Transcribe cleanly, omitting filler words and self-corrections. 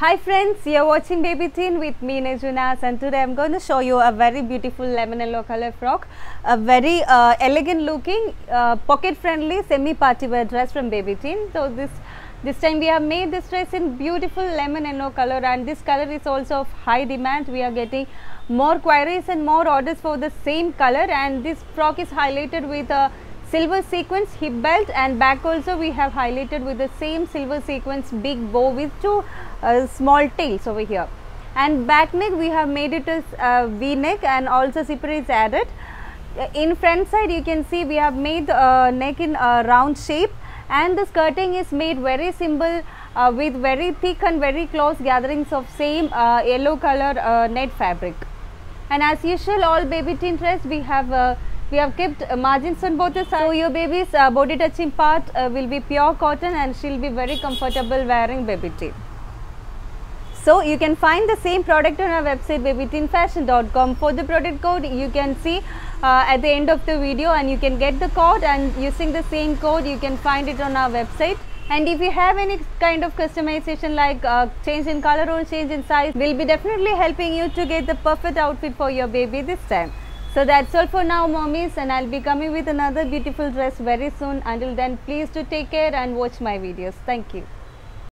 Hi friends, you're watching Baby Teen with me Nejunas, and today I'm going to show you a very beautiful lemon yellow color frock, a very elegant looking, pocket friendly semi party wear dress from Baby Teen. So this time we have made this dress in beautiful lemon yellow color, and this color is also of high demand. We are getting more queries and more orders for the same color, and this frock is highlighted with a silver sequence hip belt, and back also we have highlighted with the same silver sequence big bow with two small tails over here, and back neck we have made it as V neck, and also zipper is added. In front side you can see we have made neck in a round shape, and the skirting is made very simple with very thick and very close gatherings of same yellow color net fabric. And as usual, all Baby Teen dress we have kept margins on both the sides, so your baby's body touching part will be pure cotton, and she'll be very comfortable wearing Baby Teen. So you can find the same product on our website babyteenfashion.com. For the product code you can see at the end of the video, and you can get the code, and using the same code you can find it on our website. And if you have any kind of customization like change in color or change in size, we'll be definitely helping you to get the perfect outfit for your baby this time. So that's all for now, mommies, and I'll be coming with another beautiful dress very soon. Until then, please do take care and watch my videos. Thank you.